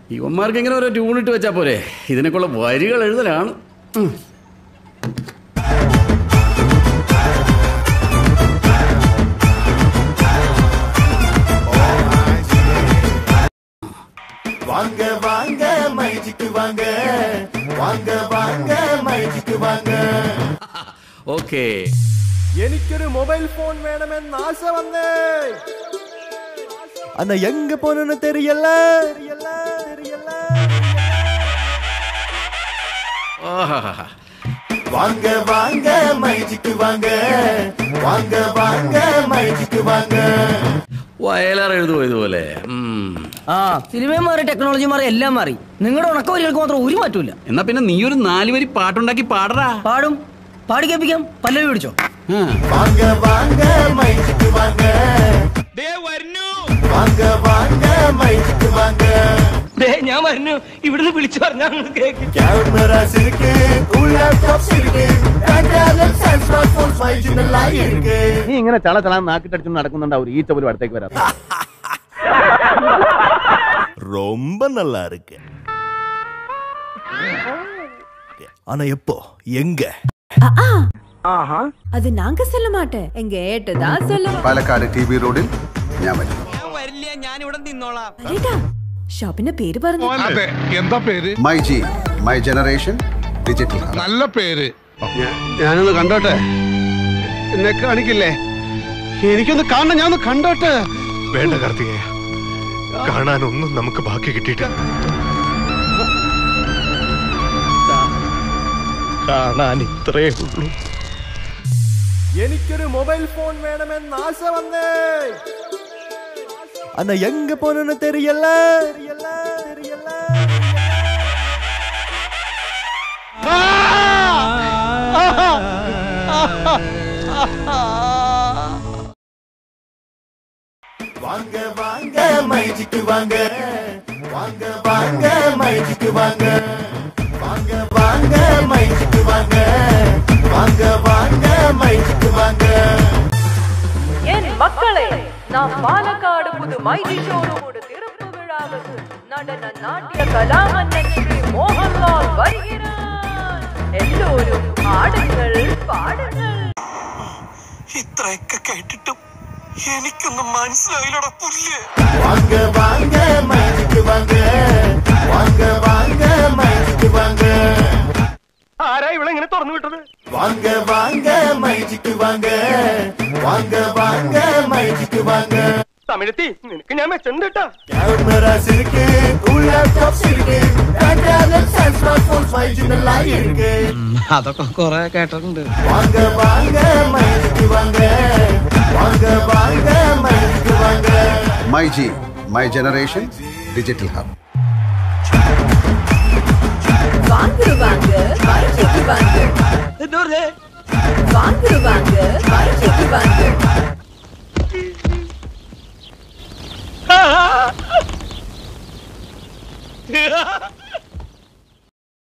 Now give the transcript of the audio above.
ഇവന്മാർക്ക് ഇങ്ങനെ ഓരോ ട്യൂണിട്ട് വെച്ചാൽ പോരെ, ഇതിനൊക്കെയുള്ള വരികൾ എഴുതലാണ്. வாங்க வாங்க மைஜிக்கு வாங்க, வாங்க வாங்க மைஜிக்கு வாங்க. ഓക്കേ, എനിക്കൊരു മൊബൈൽ ഫോൺ വേണമെന്ന് ആശ വന്നേ. അന്ന എങ്ക പോണെന്ന് തെരിയല്ല. வாங்க வாங்க மைஜிக்கு வாங்க, வாங்க வாங்க மைஜிக்கு வாங்க. വയലാർ എഴുതുമോ ഇതുപോലെ? സിനിമയും മാറി, ടെക്നോളജി മാറി, എല്ലാം മാറി. നിങ്ങളുടെ ഉണക്കവരികൾക്ക് മാത്രം ഒരു മാറ്റമില്ല. എന്നാ പിന്നെ നീ ഒരു 4 വരി പാട്ടുണ്ടാക്കി പാടറാ. പാടും, പാടി കേൾപ്പിക്കാം. പല്ലവി പിടിച്ചോ. വാങ്ക വാങ്ക മൈജിക്ക് വാങ്ക, വാങ്ക വാങ്ക മൈജിക്ക് വാങ്ക. ഞാൻ വരുന്നു, ഇവിടുന്ന് വിളിച്ചു പറഞ്ഞാൽ ക്യാമറ സിരിക്ക്, ലാപ്ടോപ്പ് സിരിക്ക്, സ്മാർട്ട്ഫോൺ 5G ഇருக்கு. നീ ഇങ്ങനെ ചള നാക്കിട്ടടിച്ചു നടക്കുന്നുണ്ടാവും. ഈച്ച പോലും അടുത്തേക്ക് വരാം. ரொம்ப நல்லா இருக்கு. ஆனா எப்போ எங்க? அது நாங்க சொல்ல மாட்டேன், எங்க ஏட்டதான் சொல்லுவோம். പാലക്കാട് ടി.ബി. റോഡിൽ ഞാൻ വരും. ഷോപ്പിന്റെ പേര് പറഞ്ഞു. എന്താ പേര്? MyG, my generation digital. നല്ല പേര്. ഞാനൊന്ന് കണ്ടോട്ടെ. എന്നെ കാണിക്കില്ലേ? എനിക്കൊന്ന് കാണണം, ഞാനൊന്ന് കണ്ടോട്ടെ. വേണ്ട കാർത്തികേയ, കാണാനൊന്നും നമുക്ക് ബാക്കി കിട്ടിയിട്ടില്ല. കാണാൻ ഇത്രേ ഉള്ളൂ. എനിക്കൊരു മൊബൈൽ ഫോൺ വേണമെന്ന് ആശ വന്നേ. അന്ന എങ്ക പോണെന്ന് തെരിയല്ല. வாங்க வாங்க மைஜிக்கு வாங்க, வாங்க வாங்க மைஜிக்கு வாங்க, வாங்க வாங்க மைஜிக்கு வாங்க, வாங்க வாங்க மைஜிக்கு வாங்க. என் மக்களே, நாம் பாலக்காடு புது மைஜி ஷோரூமோட திறப்பு விழாவுக்கு நடன நாட்டிய கலாமன்னன் ஸ்ரீ மோகன்லால் வருகிறார். എല്ലോരും ആടുങ്ങൾ പാടുങ്ങൾ. ഇത്രയൊക്കെ കേട്ടിട്ടും എനിക്കൊന്നും മനസ്സിലായില്ലടാ പുല്ല്. വാങ്ക വാങ്ക മൈജിക്ക് വാങ്ക, വാങ്ക വാങ്ക മൈജിക്ക് വാങ്ക. ആരാ ഇവിടെ ഇങ്ങനെ തുറന്നു വിട്ടത്? വാങ്ക വാങ്ക മൈജിക്ക് വാങ്ക, വാങ്ക വാങ്ക മൈജിക്ക് വാങ്ക. തമിഴത്തി, നിനക്ക് ഞാൻ മെച്ചുണ്ട് കേട്ടാ. ക്യാമറ സിരിക്ക്, ലാപ്ടോപ്പ് സിരിക്ക്, സ്മാർട്ട്ഫോൺ 5G ഇருக்கு. അതൊക്കെ കൊറേ കേട്ടിട്ടുണ്ട്. വാങ്ക വാങ്ക മൈജിക്ക് വാങ്ക, വാങ്ക വാങ്ക മൈജിക്ക് വാങ്ക. MyG, my generation digital hub. வாங்கு வாங்கு மைஜிக்கு வாங்கு, வாங்கு வாங்கு மைஜிக்கு வாங்கு.